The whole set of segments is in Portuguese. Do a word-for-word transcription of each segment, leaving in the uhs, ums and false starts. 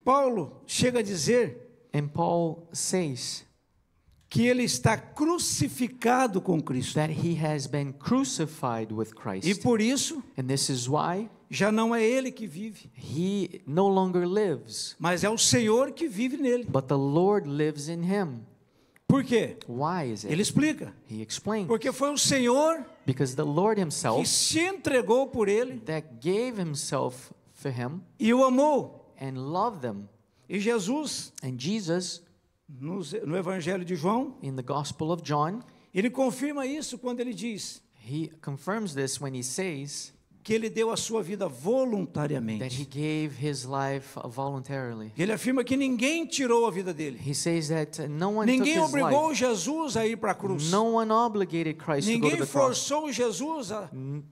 Paulo chega a dizer And Paul says que ele está crucificado com Cristo. that he has been crucified with E Christ. por isso, And this is why já não é ele que vive, he no longer lives, mas é o Senhor que vive nele. but the Lord lives in him. Por quê? Why is Ele it? explica. He explains. Porque foi o Senhor Because the Lord que himself se entregou por ele that gave himself for him e o amou. and loved them. E Jesus, And Jesus, no, no Evangelho de João, in the Gospel of John, ele confirma isso quando ele diz he confirms this when he says que ele deu a sua vida that he voluntariamente. gave his life voluntarily. Ele afirma que ninguém tirou a vida dele. He says that no one took Ninguém his obrigou life. Jesus a ir para a cruz. No one obligated Christ to go to Ninguém the cross. forçou Jesus a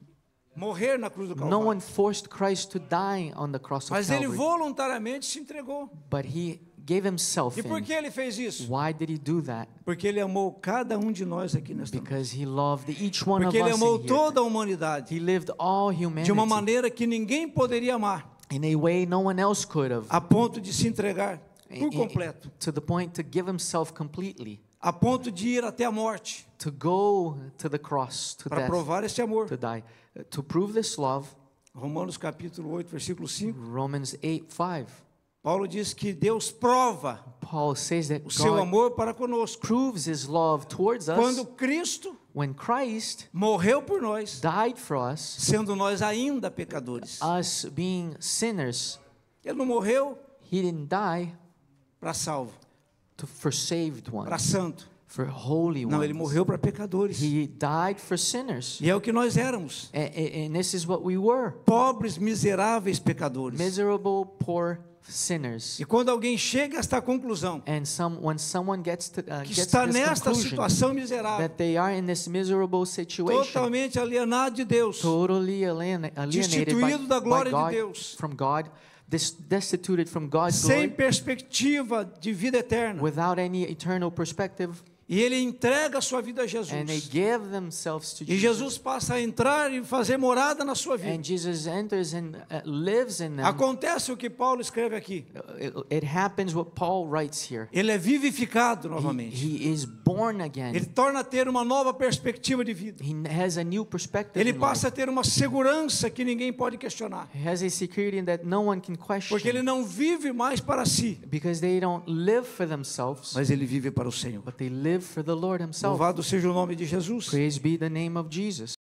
morrer na cruz do No Calvário. one forced Christ to die on the cross of Mas ele Calvary. voluntariamente se entregou. But he gave himself E por in. que ele fez isso? Why did he do that? Porque ele amou cada um de nós aqui nesta noite. Because he loved each one of Porque ele us amou in here. toda a humanidade He lived all de uma humanity maneira que ninguém poderia amar, in a way no one else could have, a ponto de se entregar por in- completo, to the point to give himself completely, a ponto de ir até a morte to go to the cross, to para death, provar esse amor. to die. Uh, To prove this love, Romanos capítulo oito, versículo cinco, Romans eight five, Paulo diz que Deus prova Paul says that o seu God amor para conosco. proves his love towards us Quando Cristo when Christ morreu por nós, died for us, sendo nós ainda pecadores. us being sinners. Ele não morreu He didn't die para salvo, to, for saved para ones, santo. for holy Não, ele ones. morreu para pecadores. He died for sinners. E é o que nós éramos. And, and this is what we were. Pobres, miseráveis pecadores. Miserable, poor sinners. E quando alguém chega a esta conclusão, And some, when someone gets to, uh, que gets está to this nesta conclusion situação miserável, that they are in this miserable situation, totalmente alienado de Deus, totally alien, alienated by, destituído da by glória de God, Deus, from God, dis, destituted from God's sem glory, perspectiva de vida eterna, without any eternal perspective, e ele entrega a sua vida a and they Jesus. give themselves to E Jesus. Jesus passa a entrar e fazer morada na sua vida. And Jesus enters and uh, lives in them. Acontece o que Paulo escreve aqui. It, it happens what Paul writes here. Ele é vivificado He, novamente. he is born again. Ele torna a ter uma nova perspectiva de vida. He has a new perspective Ele in passa a life. ter uma segurança que ninguém pode questionar. He has a security that no one can question. Porque ele não vive mais para si, Because they don't live for themselves, mas ele vive para o Senhor. but they live for the Lord himself. Louvado seja o nome de Jesus. Praise be the name of Jesus.